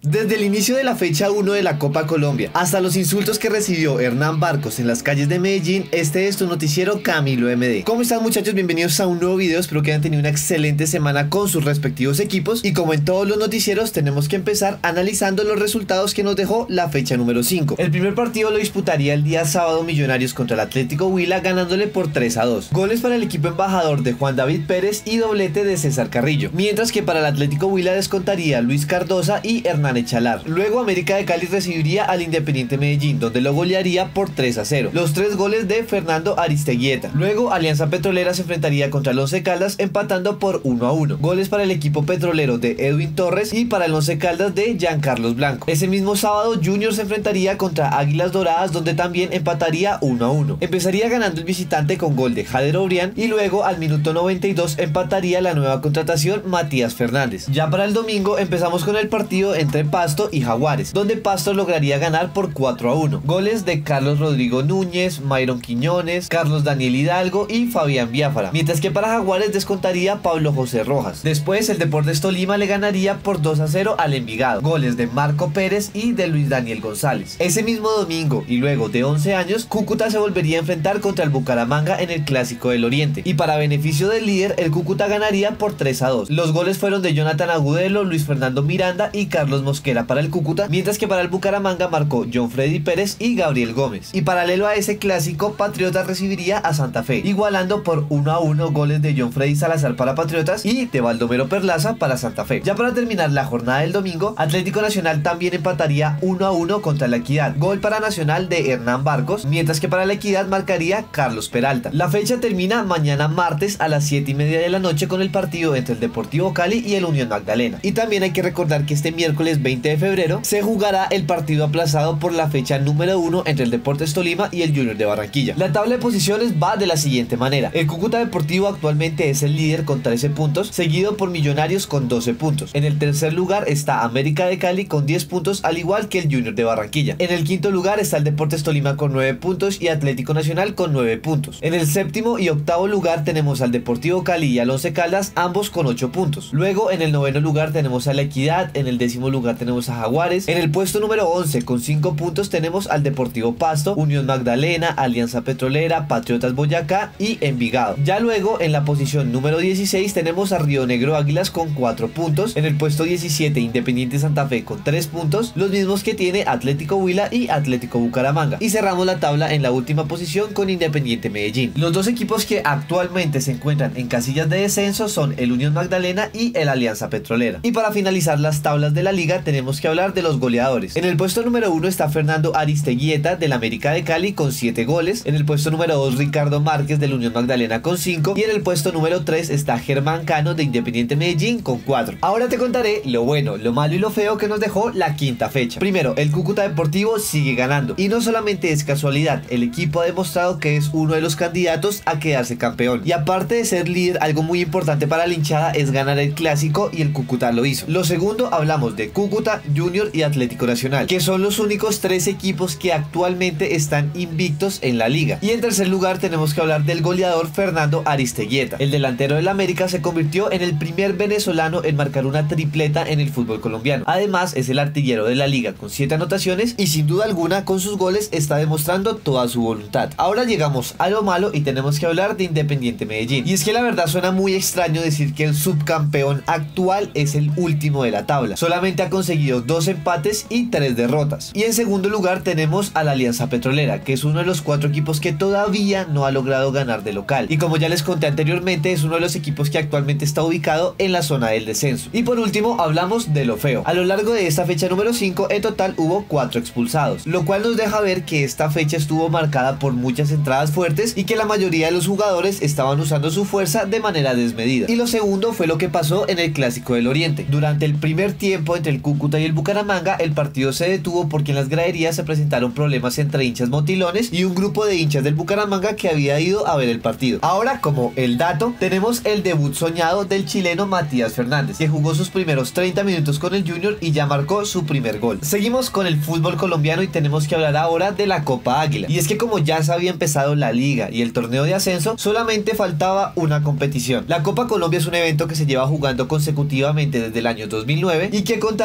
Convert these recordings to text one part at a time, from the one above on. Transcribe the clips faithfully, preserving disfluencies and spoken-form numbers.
Desde el inicio de la fecha uno de la Copa Colombia hasta los insultos que recibió Hernán Barcos en las calles de Medellín, este es tu noticiero Camilo M D. ¿Cómo están, muchachos? Bienvenidos a un nuevo video, espero que hayan tenido una excelente semana con sus respectivos equipos. Y como en todos los noticieros, tenemos que empezar analizando los resultados que nos dejó la fecha número cinco. El primer partido lo disputaría el día sábado Millonarios contra el Atlético Huila, ganándole por tres a dos. Goles para el equipo embajador de Juan David Pérez y doblete de César Carrillo, mientras que para el Atlético Huila descontaría Luis Cardosa y Hernán Echalar. Luego América de Cali recibiría al Independiente Medellín, donde lo golearía por tres a cero. Los tres goles de Fernando Aristeguieta. Luego Alianza Petrolera se enfrentaría contra el Once Caldas, empatando por uno a uno. Goles para el equipo petrolero de Edwin Torres y para el Once Caldas de Giancarlos Blanco. Ese mismo sábado Junior se enfrentaría contra Águilas Doradas, donde también empataría uno a uno. Empezaría ganando el visitante con gol de Jader Obrián y luego al minuto noventa y dos empataría la nueva contratación Matías Fernández. Ya para el domingo empezamos con el partido entre Pasto y Jaguares, donde Pasto lograría ganar por cuatro a uno. Goles de Carlos Rodrigo Núñez, Mayron Quiñones, Carlos Daniel Hidalgo y Fabián Biafara, mientras que para Jaguares descontaría Pablo José Rojas. Después el Deportes Tolima le ganaría por dos a cero al Envigado. Goles de Marco Pérez y de Luis Daniel González. Ese mismo domingo y luego de once años, Cúcuta se volvería a enfrentar contra el Bucaramanga en el Clásico del Oriente, y para beneficio del líder el Cúcuta ganaría por tres a dos. Los goles fueron de Jonathan Agudelo, Luis Fernando Miranda y Carlos Mosquera para el Cúcuta, mientras que para el Bucaramanga marcó John Freddy Pérez y Gabriel Gómez. Y paralelo a ese clásico, Patriotas recibiría a Santa Fe, igualando por uno a uno, goles de John Freddy Salazar para Patriotas y de Baldomero Perlaza para Santa Fe. Ya para terminar la jornada del domingo, Atlético Nacional también empataría uno a uno contra la Equidad. Gol para Nacional de Hernán Barcos, mientras que para la Equidad marcaría Carlos Peralta. La fecha termina mañana martes a las siete y media de la noche con el partido entre el Deportivo Cali y el Unión Magdalena. Y también hay que recordar que este miércoles veinte de febrero se jugará el partido aplazado por la fecha número uno entre el Deportes Tolima y el Junior de Barranquilla. La tabla de posiciones va de la siguiente manera: el Cúcuta Deportivo actualmente es el líder con trece puntos, seguido por Millonarios con doce puntos. En el tercer lugar está América de Cali con diez puntos, al igual que el Junior de Barranquilla. En el quinto lugar está el Deportes Tolima con nueve puntos y Atlético Nacional con nueve puntos. En el séptimo y octavo lugar tenemos al Deportivo Cali y al Once Caldas, ambos con ocho puntos. Luego en el noveno lugar tenemos a la Equidad, en el décimo lugar tenemos a Jaguares, en el puesto número once con cinco puntos tenemos al Deportivo Pasto, Unión Magdalena, Alianza Petrolera, Patriotas Boyacá y Envigado. Ya luego en la posición número dieciséis tenemos a Río Negro Águilas con cuatro puntos, en el puesto diecisiete Independiente Santa Fe con tres puntos, los mismos que tiene Atlético Huila y Atlético Bucaramanga, y cerramos la tabla en la última posición con Independiente Medellín. Los dos equipos que actualmente se encuentran en casillas de descenso son el Unión Magdalena y el Alianza Petrolera. Y para finalizar las tablas de la liga tenemos que hablar de los goleadores. En el puesto número uno está Fernando Aristeguieta del América de Cali con siete goles, en el puesto número dos Ricardo Márquez del Unión Magdalena con cinco, y en el puesto número tres está Germán Cano de Independiente Medellín con cuatro. Ahora te contaré lo bueno, lo malo y lo feo que nos dejó la quinta fecha. Primero, el Cúcuta Deportivo sigue ganando, y no solamente es casualidad, el equipo ha demostrado que es uno de los candidatos a quedarse campeón, y aparte de ser líder, algo muy importante para la hinchada es ganar el clásico, y el Cúcuta lo hizo. Lo segundo, hablamos de Cúcuta, Junior y Atlético Nacional, que son los únicos tres equipos que actualmente están invictos en la liga. Y en tercer lugar tenemos que hablar del goleador Fernando Aristeguieta. El delantero del América se convirtió en el primer venezolano en marcar una tripleta en el fútbol colombiano. Además es el artillero de la liga con siete anotaciones, y sin duda alguna con sus goles está demostrando toda su voluntad. Ahora llegamos a lo malo y tenemos que hablar de Independiente Medellín. Y es que la verdad suena muy extraño decir que el subcampeón actual es el último de la tabla. Solamente ha conseguido dos empates y tres derrotas. Y en segundo lugar tenemos a la Alianza Petrolera, que es uno de los cuatro equipos que todavía no ha logrado ganar de local. Y como ya les conté anteriormente, es uno de los equipos que actualmente está ubicado en la zona del descenso. Y por último hablamos de lo feo. A lo largo de esta fecha número cinco en total hubo cuatro expulsados, lo cual nos deja ver que esta fecha estuvo marcada por muchas entradas fuertes y que la mayoría de los jugadores estaban usando su fuerza de manera desmedida. Y lo segundo fue lo que pasó en el Clásico del Oriente. Durante el primer tiempo entre el Cúcuta y el Bucaramanga, el partido se detuvo porque en las graderías se presentaron problemas entre hinchas motilones y un grupo de hinchas del Bucaramanga que había ido a ver el partido. Ahora, como el dato, tenemos el debut soñado del chileno Matías Fernández, que jugó sus primeros treinta minutos con el Junior y ya marcó su primer gol. Seguimos con el fútbol colombiano y tenemos que hablar ahora de la Copa Águila. Y es que como ya se había empezado la liga y el torneo de ascenso, solamente faltaba una competición. La Copa Colombia es un evento que se lleva jugando consecutivamente desde el año dos mil nueve y que contará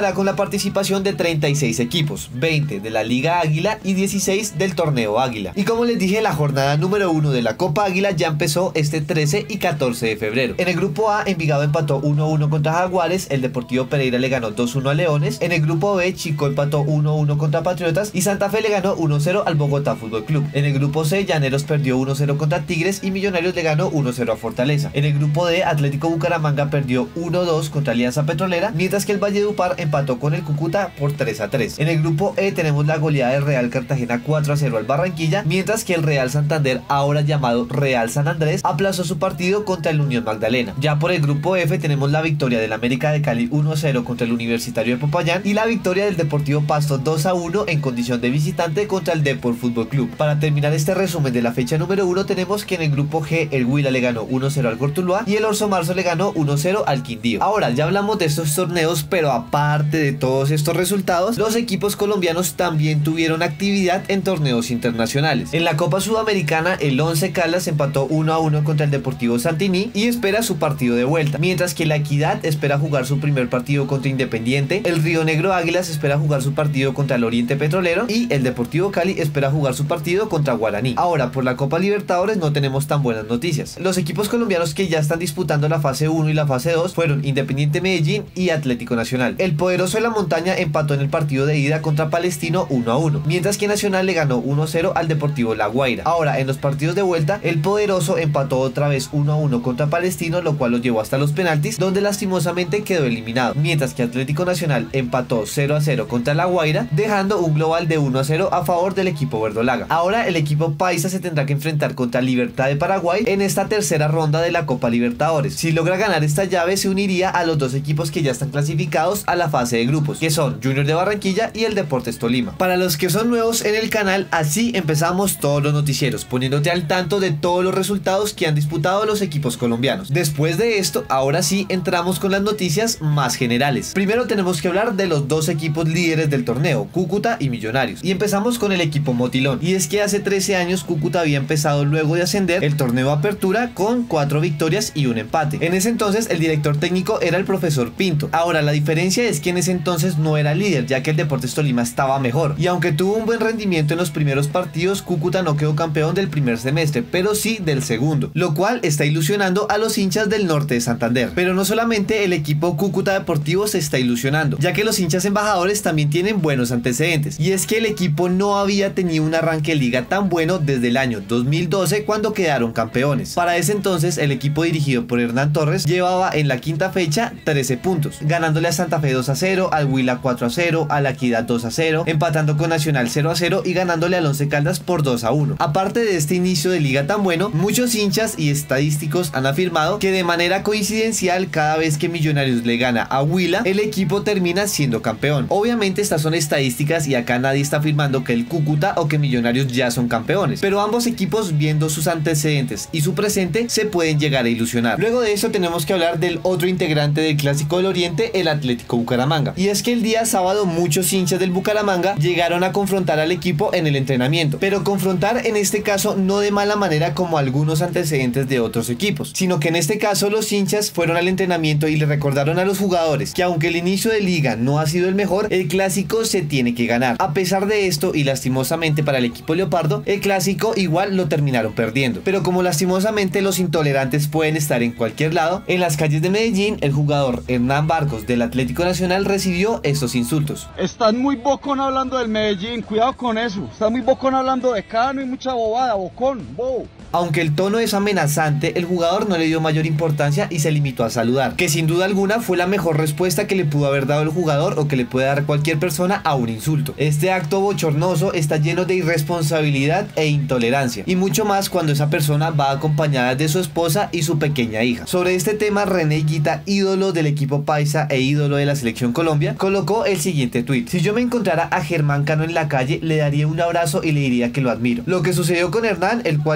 contará con la participación de treinta y seis equipos, veinte de la Liga Águila y dieciséis del Torneo Águila. Y como les dije, la jornada número uno de la Copa Águila ya empezó este trece y catorce de febrero. En el grupo A, Envigado empató uno a uno contra Jaguares, el Deportivo Pereira le ganó dos a uno a Leones. En el grupo B, Chico empató uno a uno contra Patriotas y Santa Fe le ganó uno a cero al Bogotá Fútbol Club. En el grupo C, Llaneros perdió uno a cero contra Tigres y Millonarios le ganó uno a cero a Fortaleza. En el grupo D, Atlético Bucaramanga perdió uno a dos contra Alianza Petrolera, mientras que el Valledupar empató con el Cúcuta por tres a tres. En el grupo E tenemos la goleada del Real Cartagena cuatro a cero al Barranquilla, mientras que el Real Santander, ahora llamado Real San Andrés, aplazó su partido contra el Unión Magdalena. Ya por el grupo F tenemos la victoria del América de Cali uno a cero contra el Universitario de Popayán y la victoria del Deportivo Pasto dos a uno en condición de visitante contra el Depor Fútbol Club. Para terminar este resumen de la fecha número uno, tenemos que en el grupo G el Huila le ganó uno a cero al Cortuluá y el Orso Marzo le ganó uno a cero al Quindío. Ahora ya hablamos de estos torneos, pero aparte de todos estos resultados, los equipos colombianos también tuvieron actividad en torneos internacionales. En la Copa Sudamericana, el Once Caldas empató uno a uno contra el Deportivo Santini y espera su partido de vuelta, mientras que la Equidad espera jugar su primer partido contra Independiente, el Río Negro Águilas espera jugar su partido contra el Oriente Petrolero y el Deportivo Cali espera jugar su partido contra Guaraní. Ahora, por la Copa Libertadores no tenemos tan buenas noticias. Los equipos colombianos que ya están disputando la fase uno y la fase dos fueron Independiente Medellín y Atlético Nacional. El Poderoso de la Montaña empató en el partido de ida contra Palestino uno a uno, mientras que Nacional le ganó uno a cero al Deportivo La Guaira. Ahora, en los partidos de vuelta, el Poderoso empató otra vez uno a uno contra Palestino, lo cual lo llevó hasta los penaltis, donde lastimosamente quedó eliminado, mientras que Atlético Nacional empató cero a cero contra La Guaira, dejando un global de uno a cero a favor del equipo verdolaga. Ahora el equipo paisa se tendrá que enfrentar contra Libertad de Paraguay en esta tercera ronda de la Copa Libertadores. Si logra ganar esta llave, se uniría a los dos equipos que ya están clasificados a la fase de grupos, que son Junior de Barranquilla y el Deportes Tolima. Para los que son nuevos en el canal, así empezamos todos los noticieros, poniéndote al tanto de todos los resultados que han disputado los equipos colombianos. Después de esto, ahora sí entramos con las noticias más generales. Primero tenemos que hablar de los dos equipos líderes del torneo, Cúcuta y Millonarios, y empezamos con el equipo Motilón. Y es que hace trece años Cúcuta había empezado, luego de ascender, el torneo Apertura con cuatro victorias y un empate. En ese entonces el director técnico era el profesor Pinto. Ahora la diferencia es que en ese entonces no era líder, ya que el Deportes Tolima estaba mejor, y aunque tuvo un buen rendimiento en los primeros partidos, Cúcuta no quedó campeón del primer semestre, pero sí del segundo, lo cual está ilusionando a los hinchas del norte de Santander. Pero no solamente el equipo Cúcuta Deportivo se está ilusionando, ya que los hinchas embajadores también tienen buenos antecedentes, y es que el equipo no había tenido un arranque de liga tan bueno desde el año dos mil doce, cuando quedaron campeones. Para ese entonces el equipo dirigido por Hernán Torres llevaba en la quinta fecha trece puntos, ganándole a Santa Fe dos a cero, al Huila cuatro a cero, a la Equidad dos a cero, empatando con Nacional cero a cero y ganándole al Once Caldas por dos a uno. Aparte de este inicio de liga tan bueno, muchos hinchas y estadísticos han afirmado que de manera coincidencial, cada vez que Millonarios le gana a Huila, el equipo termina siendo campeón. Obviamente estas son estadísticas y acá nadie está afirmando que el Cúcuta o que Millonarios ya son campeones, pero ambos equipos, viendo sus antecedentes y su presente, se pueden llegar a ilusionar. Luego de eso tenemos que hablar del otro integrante del Clásico del Oriente, el Atlético Bucaramanga, y es que el día sábado muchos hinchas del Bucaramanga llegaron a confrontar al equipo en el entrenamiento, pero confrontar en este caso no de mala manera como algunos antecedentes de otros equipos, sino que en este caso los hinchas fueron al entrenamiento y le recordaron a los jugadores que aunque el inicio de liga no ha sido el mejor, el clásico se tiene que ganar. A pesar de esto, y lastimosamente para el equipo leopardo, el clásico igual lo terminaron perdiendo, pero como lastimosamente los intolerantes pueden estar en cualquier lado, en las calles de Medellín el jugador Hernán Barcos del Atlético Nacional recibió estos insultos. Están muy bocón hablando del Medellín, cuidado con eso. Están muy bocón hablando de Cano y mucha bobada, bocón, bobo. Aunque el tono es amenazante, el jugador no le dio mayor importancia y se limitó a saludar, que sin duda alguna fue la mejor respuesta que le pudo haber dado el jugador o que le puede dar cualquier persona a un insulto. Este acto bochornoso está lleno de irresponsabilidad e intolerancia, y mucho más cuando esa persona va acompañada de su esposa y su pequeña hija. Sobre este tema, René Higuita, ídolo del equipo paisa e ídolo de la selección Colombia, colocó el siguiente tuit: si yo me encontrara a Germán Cano en la calle, le daría un abrazo y le diría que lo admiro. Lo que sucedió con Hernán, el cual iba con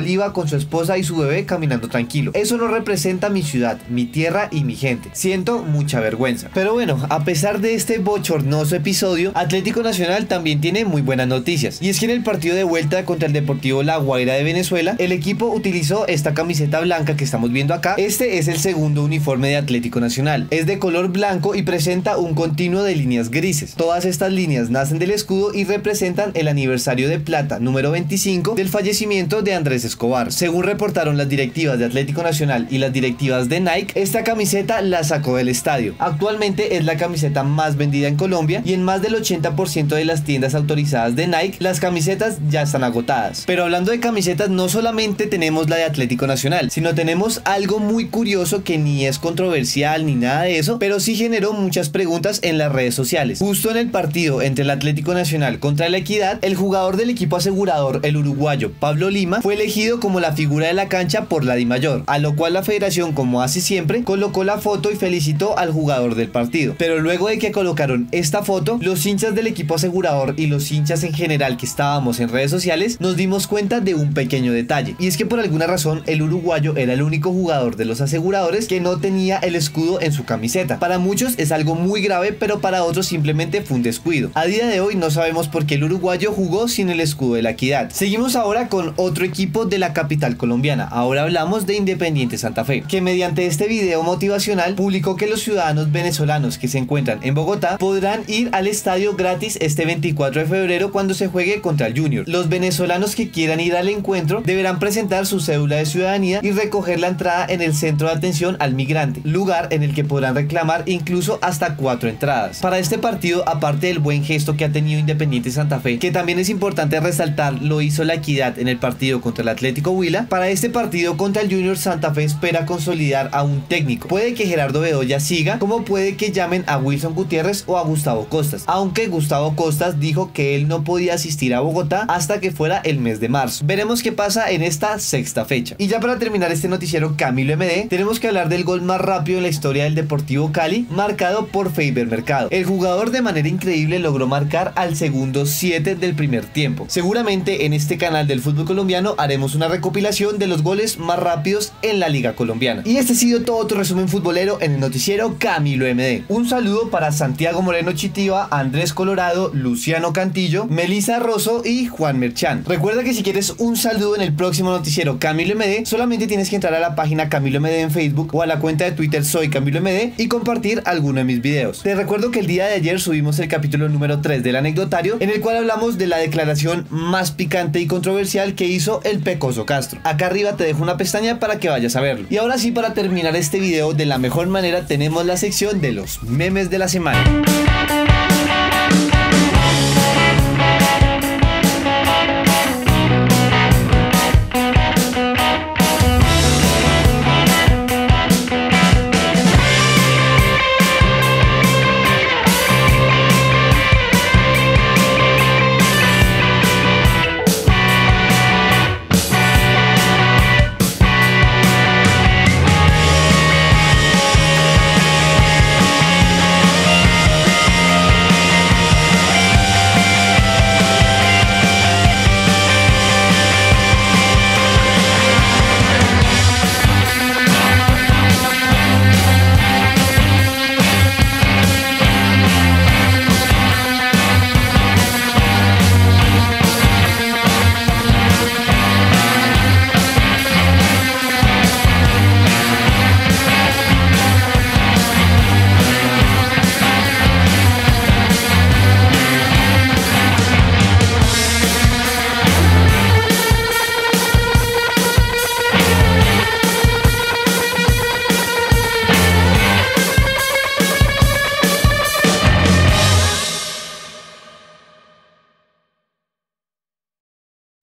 su esposa y su bebé caminando tranquilo. Eso no representa mi ciudad, mi tierra y mi gente. Siento mucha vergüenza. Pero bueno, a pesar de este bochornoso episodio, Atlético Nacional también tiene muy buenas noticias. Y es que en el partido de vuelta contra el Deportivo La Guaira de Venezuela, el equipo utilizó esta camiseta blanca que estamos viendo acá. Este es el segundo uniforme de Atlético Nacional. Es de color blanco y presenta un continuo de líneas grises. Todas estas líneas nacen del escudo y representan el aniversario de plata número veinticinco del fallecimiento de Andrés Escobar. Según reportaron las directivas de Atlético Nacional y las directivas de Nike, esta camiseta la sacó del estadio. Actualmente es la camiseta más vendida en Colombia y en más del ochenta por ciento de las tiendas autorizadas de Nike las camisetas ya están agotadas. Pero hablando de camisetas, no solamente tenemos la de Atlético Nacional, sino tenemos algo muy curioso que ni es controversial ni nada de eso, pero sí generó muchas preguntas en las redes sociales. Justo en el partido entre el Atlético Nacional contra la Equidad, el jugador del equipo asegurador, el uruguayo Pablo Lima, fue elegido como la figura de la cancha por la DIMAYOR, a lo cual la federación, como hace siempre, colocó la foto y felicitó al jugador del partido. Pero luego de que colocaron esta foto, los hinchas del equipo asegurador y los hinchas en general que estábamos en redes sociales nos dimos cuenta de un pequeño detalle, y es que por alguna razón el uruguayo era el único jugador de los aseguradores que no tenía el escudo en su camiseta. Para muchos es algo muy grave, pero para otros simplemente fue un descuido. A día de hoy no sabemos por qué el uruguayo jugó sin el escudo de la Equidad. Seguimos ahora con otro equipo de la capital colombiana. Ahora hablamos de Independiente Santa Fe, que mediante este video motivacional publicó que los ciudadanos venezolanos que se encuentran en Bogotá podrán ir al estadio gratis este veinticuatro de febrero cuando se juegue contra el Junior. Los venezolanos que quieran ir al encuentro deberán presentar su cédula de ciudadanía y recoger la entrada en el centro de atención al migrante, lugar en el que podrán reclamar incluso hasta cuatro entradas. Para este partido, aparte del buen gesto que ha tenido Independiente Santa Fe, que también es importante resaltar, lo hizo la Equidad en el partido contra el Atlético Huila, para este partido contra el Junior Santa Fe espera consolidar a un técnico. Puede que Gerardo Bedoya siga, como puede que llamen a Wilson Gutiérrez o a Gustavo Costas, aunque Gustavo Costas dijo que él no podía asistir a Bogotá hasta que fuera el mes de marzo. Veremos qué pasa en esta sexta fecha. Y ya para terminar este noticiero Camilo M D, tenemos que hablar del gol más rápido en la historia del Deportivo Cali, marcado por Feiber Mercado. El jugador de manera increíble logró marcar al segundo siete del primer tiempo. Seguramente en este canal del fútbol colombiano haremos una recopilación de los goles más rápidos en la liga colombiana. Y este ha sido todo tu resumen futbolero en el noticiero Camilo M D. Un saludo para Santiago Moreno Chitiva, Andrés Colorado, Luciano Cantillo, Melissa Rosso y Juan Merchan. Recuerda que si quieres un saludo en el próximo noticiero Camilo M D, solamente tienes que entrar a la página Camilo M D en Facebook o a la cuenta de Twitter Soy Camilo M D y compartir alguno de mis videos. Te recuerdo que el día de ayer subimos el capítulo número tres del anecdotario, en el cual hablamos de la declaración más picante y controversial que hizo el Pecoso Castro. Acá arriba te dejo una pestaña para que vayas a verlo. Y ahora sí, para terminar este video de la mejor manera, tenemos la sección de los memes de la semana.